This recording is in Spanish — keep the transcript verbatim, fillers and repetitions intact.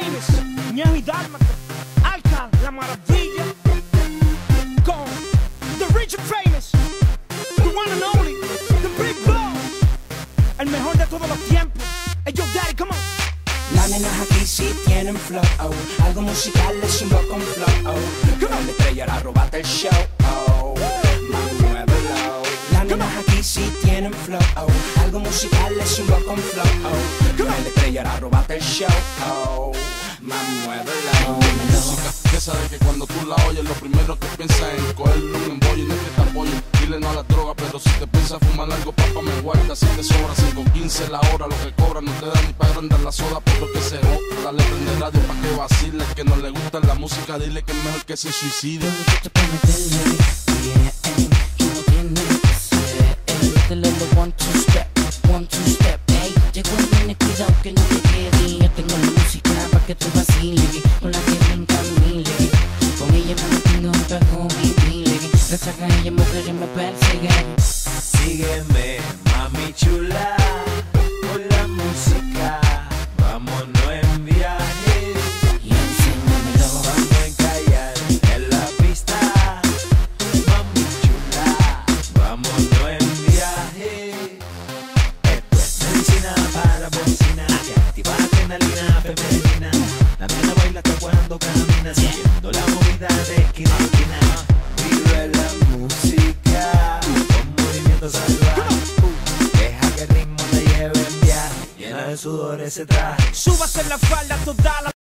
Famous, Ñejo y Dálmata, Alcal, La Maravilla, con The Rich and Famous, the one and only, the Big Boss, el mejor de todos los tiempos. Hey, yo, Daddy, come on. Las nenas aquí sí tienen flow, oh. Algo musical es un con flow, oh. Como la estrella la robaste el show, oh. Más muévelo. Las nenas aquí sí tienen flow, oh. Algo musical es un con flow, oh. Como la estrella la robaste el show, oh. Más muévelo. Música que sabe que cuando tú la oyes lo primero que piensas es cogerle un embollo y no es que te apoye. Dile no a la droga, pero si te piensas fumar algo, papá me guarda. Si te sobra cinco quince la hora, lo que cobra no te da ni para agrandar la soda. Por lo que se joda, dale prende radio pa' que vacile. Que no le gusta la música, dile que es mejor que se suicide. Yo te meterle, yeah, ey, que no tiene que ser, ey, dale lo one two step, one two step, ey. Llegó el nene, cuidado que no te quede. Yo tengo la música pa' que tú vaciles, con la que brinca mile. Con ella me mantengo un pejo vivile. Resaca ella, mujer, me persigue. Sígueme, mami chula, con la música, vámonos en viaje. Y enséñamelo. Vamos a encallar en la pista, mami chula, vámonos en viaje. Esto es medicina para bocina, que activa adrenalina femenina. La nena baila hasta cuando camina, siguiendo la movida de esquina a esquina. Vive la música con movimiento salvaje. Deja que el ritmo te lleve en viaje, llena de sudor ese traje. Súbase la falda toda la